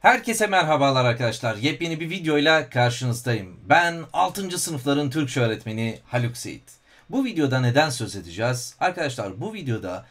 Herkese merhabalar arkadaşlar. Yepyeni bir videoyla karşınızdayım. Ben 6. sınıfların Türkçe öğretmeni Haluk Seyit. Bu videoda neden söz edeceğiz? Arkadaşlar bu videoda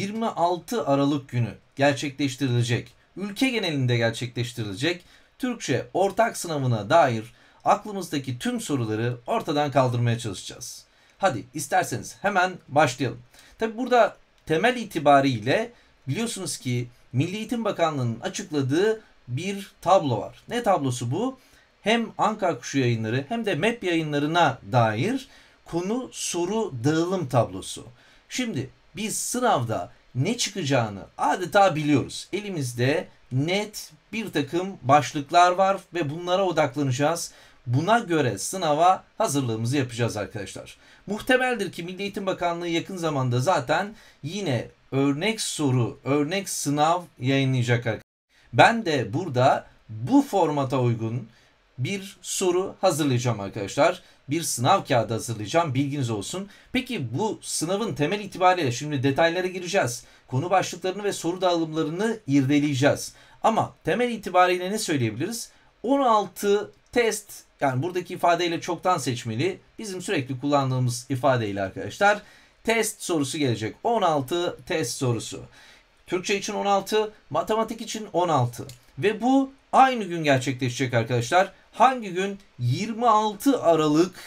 26 Aralık günü gerçekleştirilecek, ülke genelinde gerçekleştirilecek Türkçe ortak sınavına dair aklımızdaki tüm soruları ortadan kaldırmaya çalışacağız. Hadi isterseniz hemen başlayalım. Tabi burada temel itibariyle biliyorsunuz ki Milli Eğitim Bakanlığı'nın açıkladığı bir tablo var. Ne tablosu bu? Hem Ankara Kuşu Yayınları hem de MEP yayınlarına dair konu soru dağılım tablosu. Şimdi biz sınavda ne çıkacağını adeta biliyoruz. Elimizde net bir takım başlıklar var ve bunlara odaklanacağız. Buna göre sınava hazırlığımızı yapacağız arkadaşlar. Muhtemeldir ki Milli Eğitim Bakanlığı yakın zamanda zaten yine örnek soru, örnek sınav yayınlayacak arkadaşlar. Ben de burada bu formata uygun bir soru hazırlayacağım arkadaşlar. Bir sınav kağıdı hazırlayacağım. Bilginiz olsun. Peki bu sınavın temel itibariyle şimdi detaylara gireceğiz. Konu başlıklarını ve soru dağılımlarını irdeleyeceğiz. Ama temel itibariyle ne söyleyebiliriz? 16 test, yani buradaki ifadeyle çoktan seçmeli. Bizim sürekli kullandığımız ifadeyle arkadaşlar test sorusu gelecek. 16 test sorusu. Türkçe için 16, matematik için 16. Ve bu aynı gün gerçekleşecek arkadaşlar. Hangi gün? 26 Aralık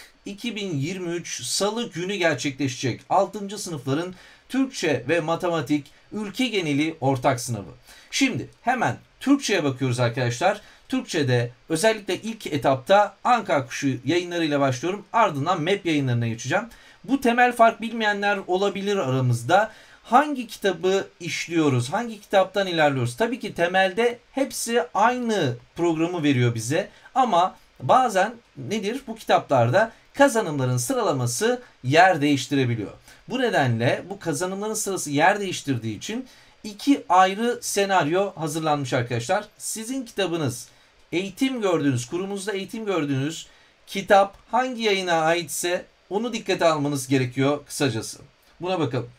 2023 Salı günü gerçekleşecek. 6. sınıfların Türkçe ve matematik ülke geneli ortak sınavı. Şimdi hemen Türkçe'ye bakıyoruz arkadaşlar. Türkçe'de özellikle ilk etapta Ankara Kuşu yayınlarıyla başlıyorum. Ardından MEP yayınlarına geçeceğim. Bu temel fark bilmeyenler olabilir aramızda. Hangi kitabı işliyoruz? Hangi kitaptan ilerliyoruz? Tabii ki temelde hepsi aynı programı veriyor bize. Ama bazen nedir? Bu kitaplarda kazanımların sıralaması yer değiştirebiliyor. Bu nedenle bu kazanımların sırası yer değiştirdiği için iki ayrı senaryo hazırlanmış arkadaşlar. Sizin kitabınız, eğitim gördüğünüz, kurumunuzda eğitim gördüğünüz kitap hangi yayına aitse onu dikkate almanız gerekiyor kısacası. Buna bakalım.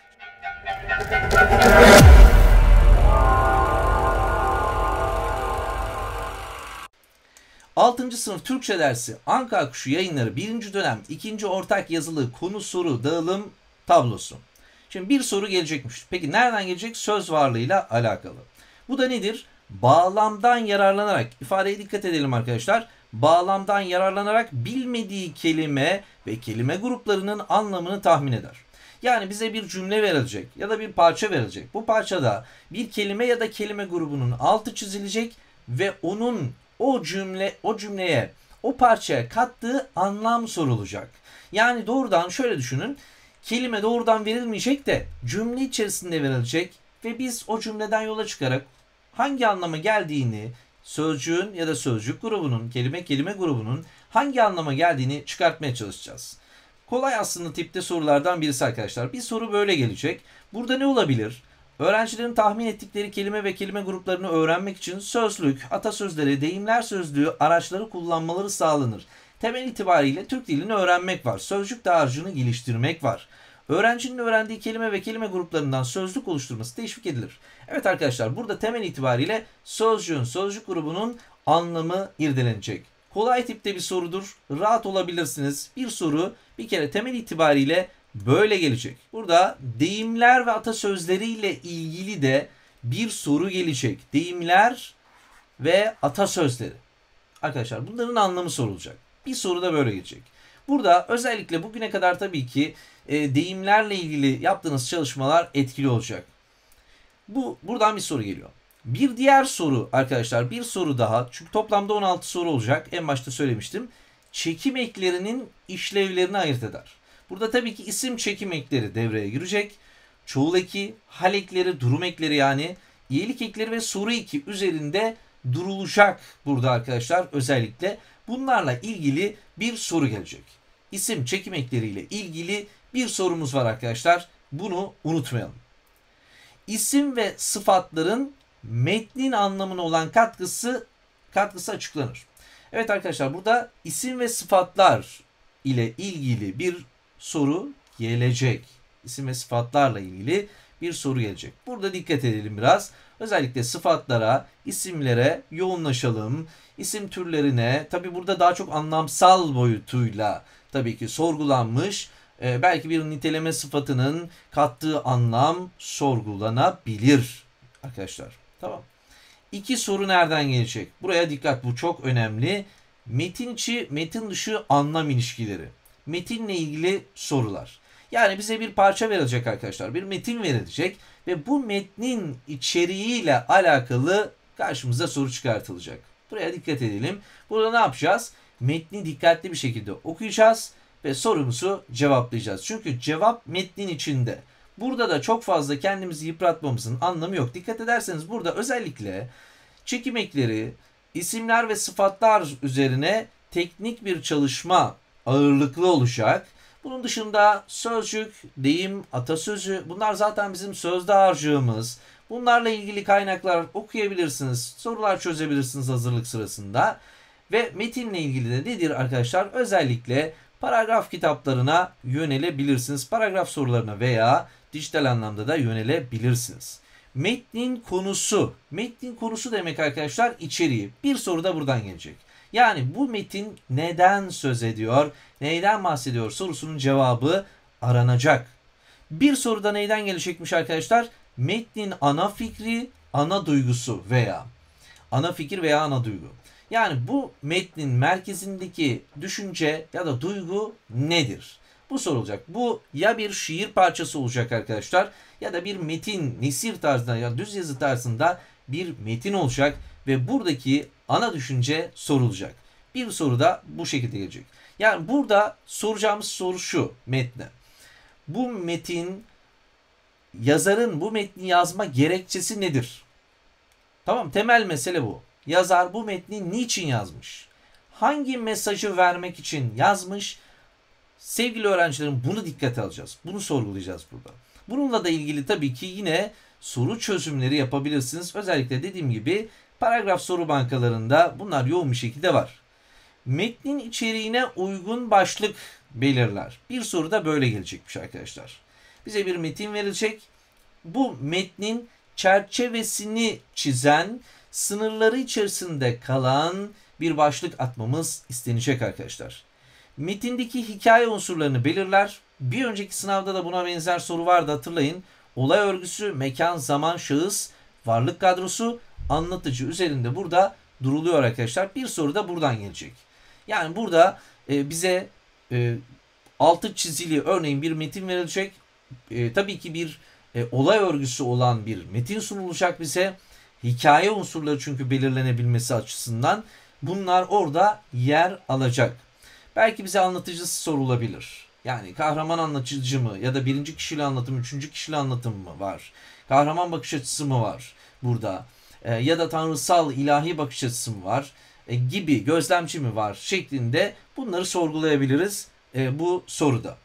6. sınıf Türkçe dersi Ankara Kuşu Yayınları 1. dönem 2. ortak yazılı konu soru dağılım tablosu. Şimdi bir soru gelecekmiş. Peki nereden gelecek? Söz varlığıyla alakalı. Bu da nedir? Bağlamdan yararlanarak, ifadeye dikkat edelim arkadaşlar. Bağlamdan yararlanarak bilmediği kelime ve kelime gruplarının anlamını tahmin eder. Yani bize bir cümle verilecek ya da bir parça verilecek. Bu parçada bir kelime ya da kelime grubunun altı çizilecek ve onun o cümleye, o parçaya kattığı anlam sorulacak. Yani doğrudan şöyle düşünün. Kelime doğrudan verilmeyecek de cümle içerisinde verilecek ve biz o cümleden yola çıkarak hangi anlama geldiğini, sözcüğün ya da sözcük grubunun, kelime grubunun hangi anlama geldiğini çıkartmaya çalışacağız. Kolay aslında tipte sorulardan birisi arkadaşlar. Bir soru böyle gelecek. Burada ne olabilir? Öğrencilerin tahmin ettikleri kelime ve kelime gruplarını öğrenmek için sözlük, atasözleri, deyimler sözlüğü araçları kullanmaları sağlanır. Temel itibariyle Türk dilini öğrenmek var. Sözcük dağarcığını geliştirmek var. Öğrencinin öğrendiği kelime ve kelime gruplarından sözlük oluşturması teşvik edilir. Evet arkadaşlar, burada temel itibariyle sözcüğün, sözcük grubunun anlamı irdelenecek. Kolay tipte bir sorudur. Rahat olabilirsiniz. Bir soru bir kere temel itibariyle böyle gelecek. Burada deyimler ve atasözleriyle ilgili de bir soru gelecek. Deyimler ve atasözleri. Arkadaşlar bunların anlamı sorulacak. Bir soru da böyle gelecek. Burada özellikle bugüne kadar tabii ki deyimlerle ilgili yaptığınız çalışmalar etkili olacak. Buradan bir soru geliyor. Bir diğer soru arkadaşlar, bir soru daha. Çünkü toplamda 16 soru olacak. En başta söylemiştim. Çekim eklerinin işlevlerini ayırt eder. Burada tabii ki isim çekim ekleri devreye girecek. Çoğul eki, hal ekleri, durum ekleri yani iyilik ekleri ve soru eki üzerinde durulacak burada arkadaşlar özellikle. Bunlarla ilgili bir soru gelecek. İsim çekim ekleriyle ilgili bir sorumuz var arkadaşlar. Bunu unutmayalım. İsim ve sıfatların metnin anlamına olan katkısı açıklanır. Evet arkadaşlar, burada isim ve sıfatlar ile ilgili bir soru gelecek. İsim ve sıfatlarla ilgili bir soru gelecek. Burada dikkat edelim biraz. Özellikle sıfatlara, isimlere yoğunlaşalım. İsim türlerine, tabi burada daha çok anlamsal boyutuyla tabii ki sorgulanmış. Belki bir niteleme sıfatının kattığı anlam sorgulanabilir arkadaşlar. Tamam. İki soru nereden gelecek? Buraya dikkat, bu çok önemli. Metin içi, metin dışı anlam ilişkileri. Metinle ilgili sorular. Yani bize bir parça verilecek arkadaşlar. Bir metin verilecek ve bu metnin içeriğiyle alakalı karşımıza soru çıkartılacak. Buraya dikkat edelim. Burada ne yapacağız? Metni dikkatli bir şekilde okuyacağız ve sorumuzu cevaplayacağız. Çünkü cevap metnin içinde. Burada da çok fazla kendimizi yıpratmamızın anlamı yok. Dikkat ederseniz burada özellikle çekim ekleri, isimler ve sıfatlar üzerine teknik bir çalışma ağırlıklı olacak. Bunun dışında sözcük, deyim, atasözü, bunlar zaten bizim sözde harcığımız. Bunlarla ilgili kaynaklar okuyabilirsiniz, sorular çözebilirsiniz hazırlık sırasında. Ve metinle ilgili de nedir arkadaşlar? Özellikle paragraf kitaplarına yönelebilirsiniz. Paragraf sorularına veya dijital anlamda da yönelebilirsiniz. Metnin konusu. Metnin konusu demek arkadaşlar içeriği. Bir soru da buradan gelecek. Yani bu metin neden söz ediyor, neyden bahsediyor sorusunun cevabı aranacak. Bir soruda neyden gelecekmiş arkadaşlar? Metnin ana fikri, ana duygusu veya ana fikir veya ana duygu. Yani bu metnin merkezindeki düşünce ya da duygu nedir? Bu sorulacak. Bu ya bir şiir parçası olacak arkadaşlar ya da bir metin, nesir tarzında ya düz yazı tarzında bir metin olacak ve buradaki ana düşünce sorulacak. Bir soru da bu şekilde gelecek. Yani burada soracağımız soru şu metne. Bu metin, yazarın bu metni yazma gerekçesi nedir? Tamam, temel mesele bu. Yazar bu metni niçin yazmış? Hangi mesajı vermek için yazmış? Sevgili öğrencilerim, bunu dikkate alacağız. Bunu sorgulayacağız burada. Bununla da ilgili tabii ki yine soru çözümleri yapabilirsiniz. Özellikle dediğim gibi paragraf soru bankalarında bunlar yoğun bir şekilde var. Metnin içeriğine uygun başlık belirler. Bir soru da böyle gelecekmiş arkadaşlar. Bize bir metin verilecek. Bu metnin çerçevesini çizen, sınırları içerisinde kalan bir başlık atmamız istenecek arkadaşlar. Metindeki hikaye unsurlarını belirler. Bir önceki sınavda da buna benzer soru vardı, hatırlayın. Olay örgüsü, mekan, zaman, şahıs, varlık kadrosu, anlatıcı üzerinde burada duruluyor arkadaşlar. Bir soru da buradan gelecek. Yani burada bize altı çizili örneğin bir metin verilecek. Tabii ki bir olay örgüsü olan bir metin sunulacak bize. Hikaye unsurları çünkü belirlenebilmesi açısından bunlar orada yer alacak. Belki bize anlatıcısı sorulabilir. Yani kahraman anlatıcı mı ya da birinci kişili anlatım, üçüncü kişili anlatım mı var? Kahraman bakış açısı mı var burada? Ya da tanrısal ilahi bakış açısı mı var? Gibi, gözlemci mi var şeklinde bunları sorgulayabiliriz bu soruda.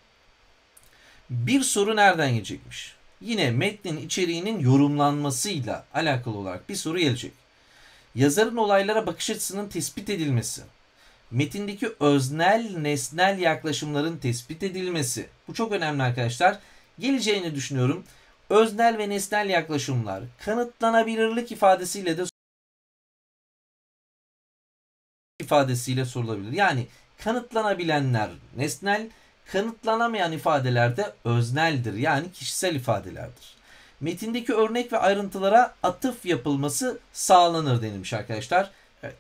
Bir soru nereden gelecekmiş? Yine metnin içeriğinin yorumlanmasıyla alakalı olarak bir soru gelecek. Yazarın olaylara bakış açısının tespit edilmesi. Metindeki öznel, nesnel yaklaşımların tespit edilmesi. Bu çok önemli arkadaşlar. Geleceğini düşünüyorum. Öznel ve nesnel yaklaşımlar kanıtlanabilirlik ifadesiyle sorulabilir. Yani kanıtlanabilenler nesnel, kanıtlanamayan ifadeler de özneldir. Yani kişisel ifadelerdir. Metindeki örnek ve ayrıntılara atıf yapılması sağlanır denilmiş arkadaşlar. Evet.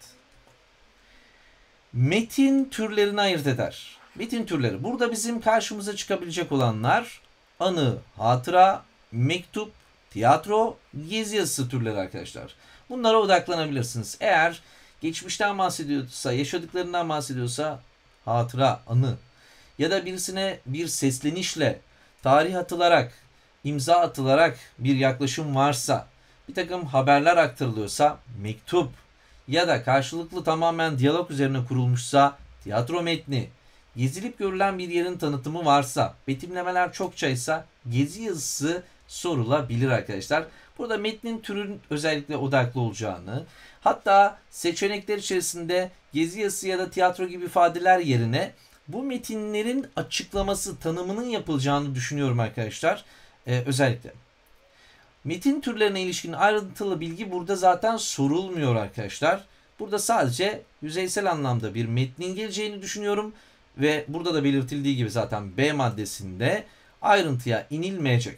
Metin türlerini ayırt eder. Metin türleri. Burada bizim karşımıza çıkabilecek olanlar anı, hatıra, mektup, tiyatro, gezi yazısı türleri arkadaşlar. Bunlara odaklanabilirsiniz. Eğer geçmişten bahsediyorsa, yaşadıklarından bahsediyorsa hatıra, anı ya da birisine bir seslenişle, tarih atılarak, imza atılarak bir yaklaşım varsa, bir takım haberler aktarılıyorsa mektup ya da karşılıklı tamamen diyalog üzerine kurulmuşsa tiyatro metni, gezilip görülen bir yerin tanıtımı varsa, betimlemeler çokçaysa gezi yazısı sorulabilir arkadaşlar. Burada metnin türün özellikle odaklı olacağını, hatta seçenekler içerisinde gezi yazısı ya da tiyatro gibi ifadeler yerine bu metinlerin açıklaması, tanımının yapılacağını düşünüyorum arkadaşlar. Özellikle. Metin türlerine ilişkin ayrıntılı bilgi burada zaten sorulmuyor arkadaşlar. Burada sadece yüzeysel anlamda bir metnin geleceğini düşünüyorum. Ve burada da belirtildiği gibi zaten B maddesinde ayrıntıya inilmeyecek.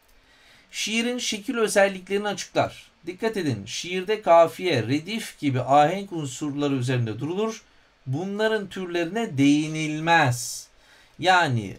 Şiirin şekil özelliklerini açıklar. Dikkat edin, şiirde kafiye, redif gibi ahenk unsurları üzerinde durulur. Bunların türlerine değinilmez. Yani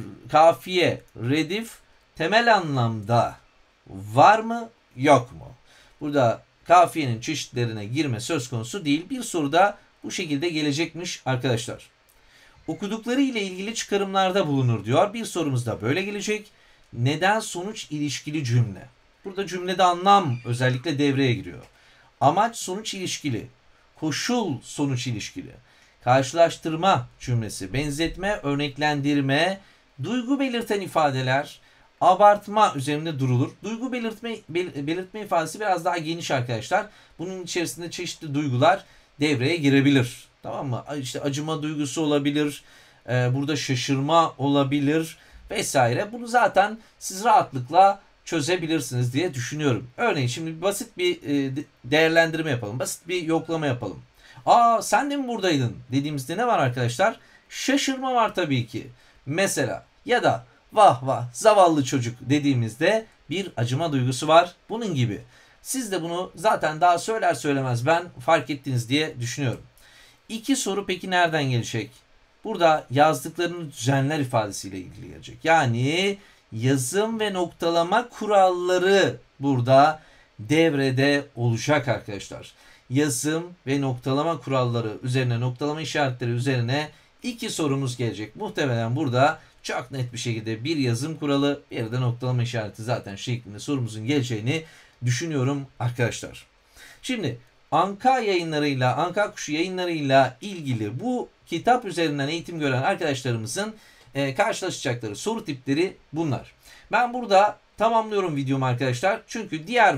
kafiye, redif temel anlamda var mı yok mu? Burada kafiyenin çeşitlerine girme söz konusu değil. Bir soruda bu şekilde gelecekmiş arkadaşlar. Okudukları ile ilgili çıkarımlarda bulunur diyor. Bir sorumuz da böyle gelecek. Neden sonuç ilişkili cümle? Burada cümlede anlam özellikle devreye giriyor. Amaç sonuç ilişkili. Koşul sonuç ilişkili. Karşılaştırma cümlesi, benzetme, örneklendirme, duygu belirten ifadeler, abartma üzerinde durulur. Duygu belirtme ifadesi biraz daha geniş arkadaşlar. Bunun içerisinde çeşitli duygular devreye girebilir. Tamam mı? İşte acıma duygusu olabilir. Burada şaşırma olabilir vesaire. Bunu zaten siz rahatlıkla çözebilirsiniz diye düşünüyorum. Örneğin şimdi basit bir değerlendirme yapalım. Basit bir yoklama yapalım. Aa, sen de mi buradaydın dediğimizde ne var arkadaşlar? Şaşırma var tabii ki. Mesela ya da vah vah zavallı çocuk dediğimizde bir acıma duygusu var. Bunun gibi. Siz de bunu zaten daha söyler söylemez ben fark ettiniz diye düşünüyorum. İki soru peki nereden gelecek? Burada yazdıklarını düzenler ifadesiyle ilgili gelecek. Yani yazım ve noktalama kuralları burada devrede olacak arkadaşlar. Yazım ve noktalama kuralları üzerine, noktalama işaretleri üzerine iki sorumuz gelecek. Muhtemelen burada çok net bir şekilde bir yazım kuralı, bir de noktalama işareti zaten şeklinde sorumuzun geleceğini düşünüyorum arkadaşlar. Şimdi Anka yayınlarıyla, Anka Kuşu yayınlarıyla ilgili bu kitap üzerinden eğitim gören arkadaşlarımızın karşılaşacakları soru tipleri bunlar. Ben burada tamamlıyorum videomu arkadaşlar. Çünkü diğer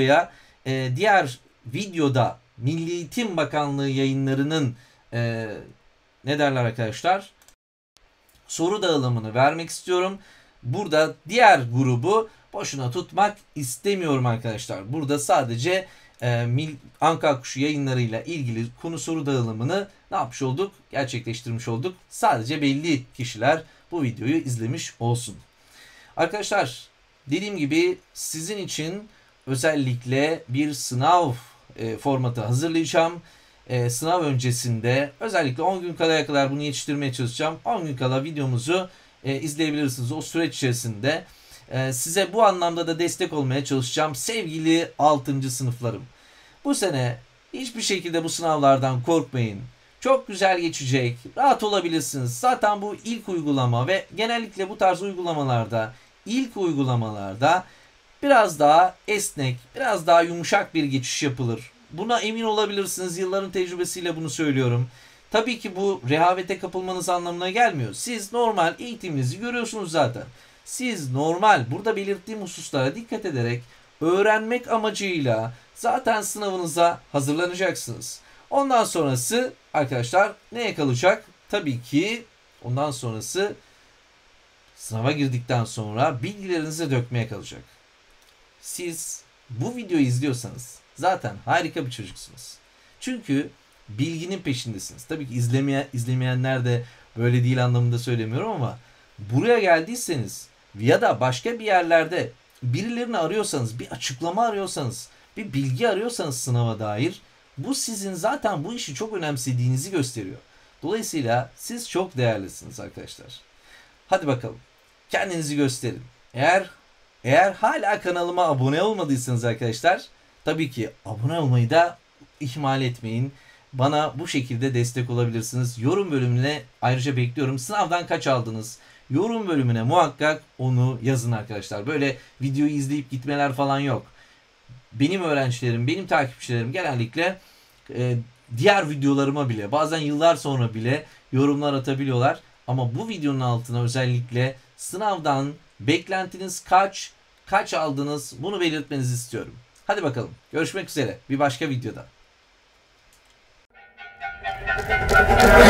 videoda Milli Eğitim Bakanlığı yayınlarının ne derler arkadaşlar? Soru dağılımını vermek istiyorum. Burada diğer grubu boşuna tutmak istemiyorum arkadaşlar. Burada sadece Anka Kuşu yayınlarıyla ilgili konu soru dağılımını ne yapmış olduk? Gerçekleştirmiş olduk. Sadece belli kişiler bu videoyu izlemiş olsun. Arkadaşlar dediğim gibi sizin için özellikle bir sınav formatı hazırlayacağım. Sınav öncesinde özellikle 10 gün kalaya kadar bunu yetiştirmeye çalışacağım. 10 gün kala videomuzu izleyebilirsiniz. O süreç içerisinde size bu anlamda da destek olmaya çalışacağım. Sevgili 6. sınıflarım. Bu sene hiçbir şekilde bu sınavlardan korkmayın. Çok güzel geçecek. Rahat olabilirsiniz. Zaten bu ilk uygulama ve genellikle bu tarz uygulamalarda, ilk uygulamalarda biraz daha esnek, biraz daha yumuşak bir geçiş yapılır. Buna emin olabilirsiniz. Yılların tecrübesiyle bunu söylüyorum. Tabii ki bu rehavete kapılmanız anlamına gelmiyor. Siz normal eğitiminizi görüyorsunuz zaten. Siz normal burada belirttiğim hususlara dikkat ederek öğrenmek amacıyla zaten sınavınıza hazırlanacaksınız. Ondan sonrası arkadaşlar neye kalacak? Tabii ki ondan sonrası sınava girdikten sonra bilgilerinizi dökmeye kalacak. Siz bu videoyu izliyorsanız zaten harika bir çocuksunuz. Çünkü bilginin peşindesiniz. Tabii ki izlemeyenler de böyle değil anlamında söylemiyorum ama buraya geldiyseniz ya da başka bir yerlerde birilerini arıyorsanız, bir açıklama arıyorsanız, bir bilgi arıyorsanız sınava dair bu sizin zaten bu işi çok önemsediğinizi gösteriyor. Dolayısıyla siz çok değerlisiniz arkadaşlar. Hadi bakalım. Kendinizi gösterin. Eğer hala kanalıma abone olmadıysanız arkadaşlar tabii ki abone olmayı da ihmal etmeyin. Bana bu şekilde destek olabilirsiniz. Yorum bölümüne ayrıca bekliyorum. Sınavdan kaç aldınız? Yorum bölümüne muhakkak onu yazın arkadaşlar. Böyle videoyu izleyip gitmeler falan yok. Benim öğrencilerim, benim takipçilerim genellikle diğer videolarıma bile bazen yıllar sonra bile yorumlar atabiliyorlar. Ama bu videonun altına özellikle sınavdan beklentiniz kaç aldınız bunu belirtmenizi istiyorum. Hadi bakalım. Görüşmek üzere bir başka videoda.